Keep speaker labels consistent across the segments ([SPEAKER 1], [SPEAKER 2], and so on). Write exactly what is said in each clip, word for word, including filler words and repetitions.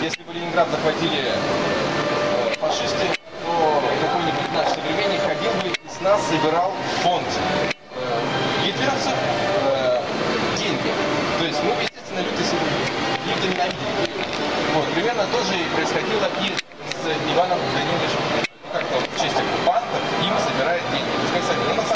[SPEAKER 1] если бы Ленинград захватили э, фашисты, то какой-нибудь наш современник ходил бы и с нас собирал фонд э, гитлеровцев э, деньги. То есть мы, естественно, люто, люто ненавидели. Вот, примерно то же и происходило и с Иваном Даниловичем. Как-то в честь оккупантов им собирает деньги. Пускай сами. Ну, на самом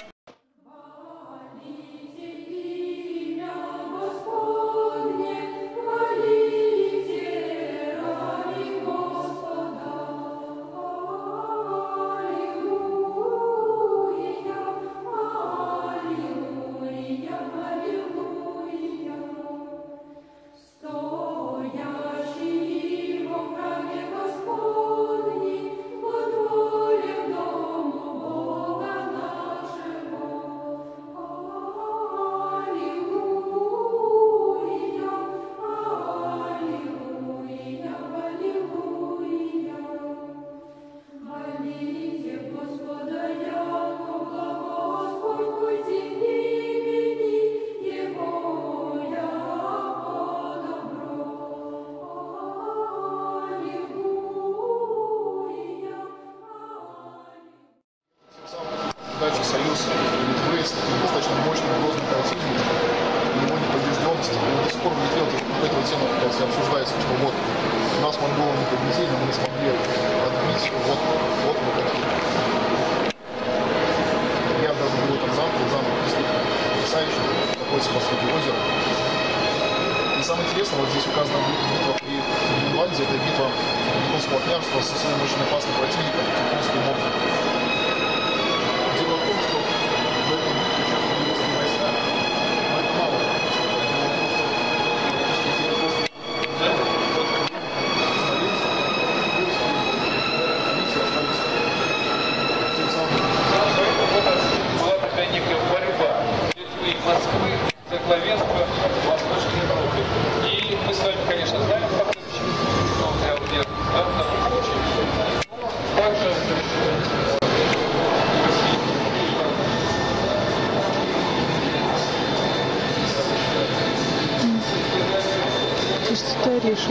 [SPEAKER 2] Дальше союз Литвы с достаточно мощным грозным коллективом, его непобежденность, и до сих пор в Литве вот эта тема обсуждается, что вот нас монголы не победили, но мы не смогли отбить, вот, вот мы такие. Я даже был там замок, замок действительно потрясающий, находится посреди озера. И самое интересное, вот здесь указана битва при Гренландии, это битва японского княжества со своим очень опасным противником, японским мордом.
[SPEAKER 1] Москвы, за главенство Восточной Европы. И мы с вами, конечно, знаем, как это почему. Также
[SPEAKER 3] Кажется, это орешек.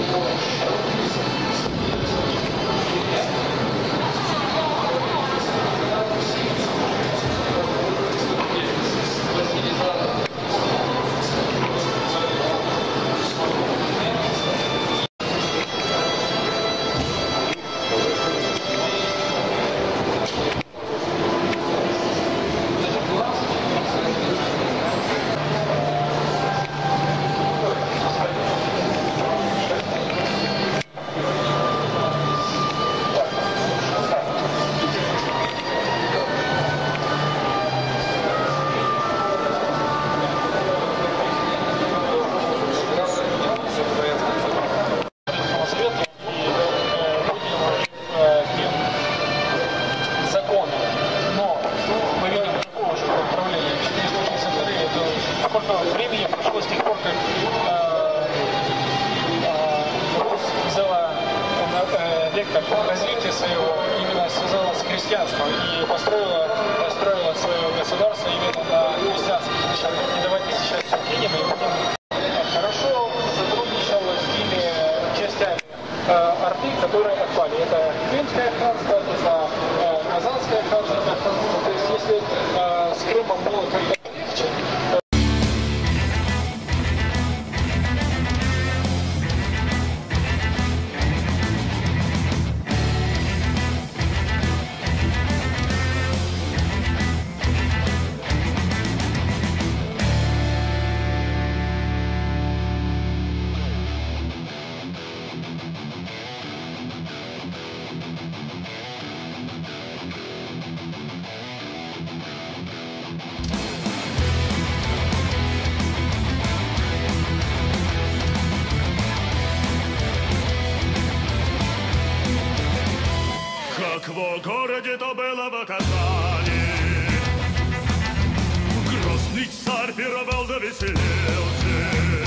[SPEAKER 4] времени прошло с тех пор, как э, э, Русь взяла э, вектор развития своего, именно связала с крестьянством и построила, построила свое государство именно на крестьянских началах. И давайте сейчас все кинем и будем хорошо сотрудничала с теми частями э, Орды, которые отпали. Это Крымское ханство, это э, Казанское ханство, то есть если э, с Крымом было как-то легче,
[SPEAKER 5] как в городе то было в Казани. Грозный царь пировал да веселился.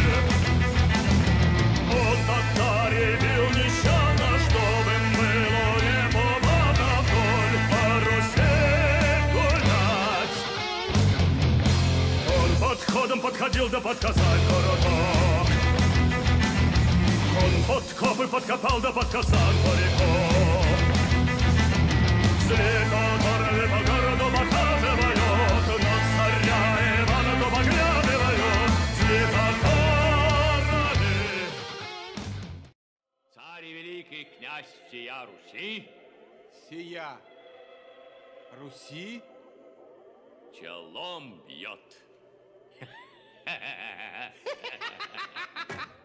[SPEAKER 5] От татарей бил нещадно, чтобы было неповадно вдоль по Руси гулять. Он подходом подходил да под Казань городок. Он под окопы подкопал да под Казань далеко. Вслед которыми по городу показывают, но царя Ивана то поглядывают светофорами.
[SPEAKER 6] Царь и великий князь всея Руси,
[SPEAKER 7] Сия Руси
[SPEAKER 6] челом бьет.